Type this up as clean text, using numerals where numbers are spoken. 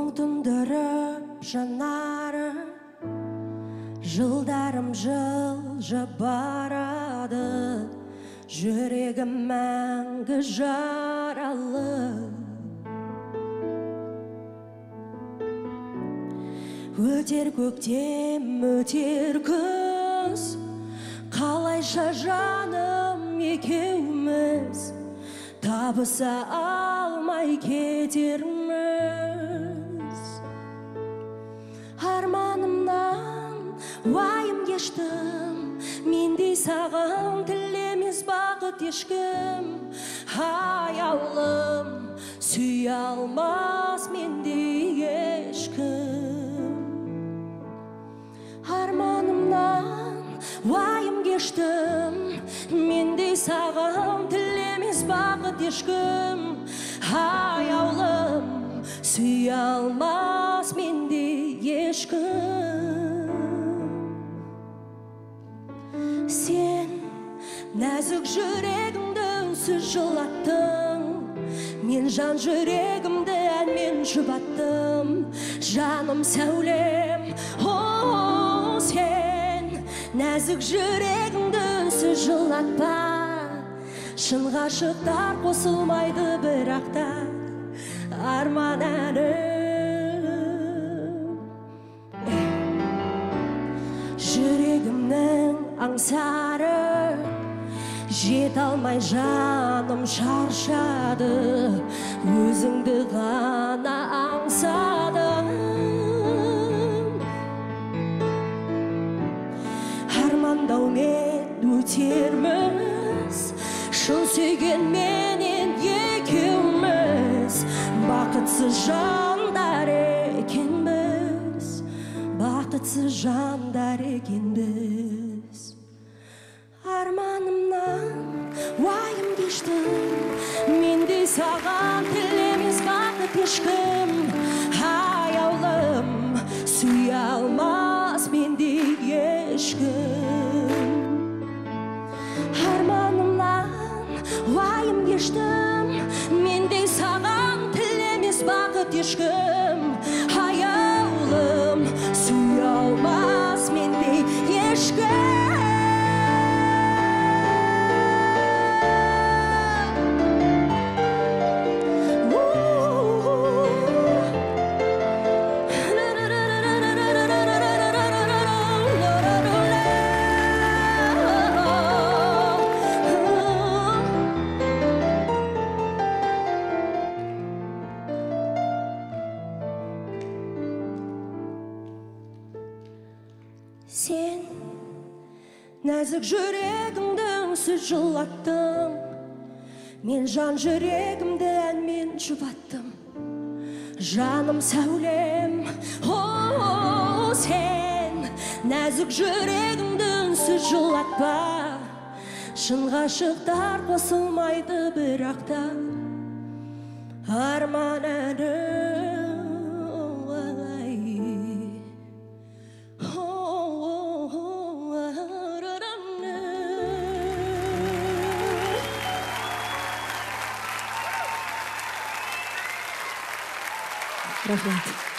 тұндырып жанары, жылдарым жылжы барады, жүрегім мәңгі жаралы. Өтер көктем, өтер күз, қалайша жаным екеуміз табыса алмай кетерміз. Арманымнан уайым кештім, мендей саған тілемес бақыт ешкім. Аяулым сүйе алмас мендей ешкім. Арманымнан уайым кештім, мендей саған тілемес бақыт ешкім. Аяулым сүйе алмас мендей ешкім. Сен нәзік жүрегімді үнсіз жылаттың, мен жан жүрегімді әнмен жұбаттым. Жаным сәулем, сен нәзік жүрегімді үнсіз жылатпа. Шын ғашықтар қосылмайды бірақта, арман әнім. Жүрегімнің аңсары, жете алмай жаным шаршады, өзіңді ғана аңсадым. Армандаумен өтерміз, шын сүйгенменен екеуміз, бақытсыз жандар екенбіз, бақытсыз жандар екенбіз. Арманымнан уайым кештім, мендей саған тілемес бақыт ешкім. Аяулым сүйе алмас мендей ешкім. Арманымнан уайым кештім, мендей саған тілемес бақыт ешкім. Аяулым сүйе алмас мендей ешкім. Сен нәзік жүрегімді үнсіз жылаттың, мен жан жүрегімді әнмен жұбаттым. Жаным сәулем, сен нәзік жүрегімді үнсіз жылатпа. Шын ғашықтар қосылмайды бірақта, арман әнім. Рахмет.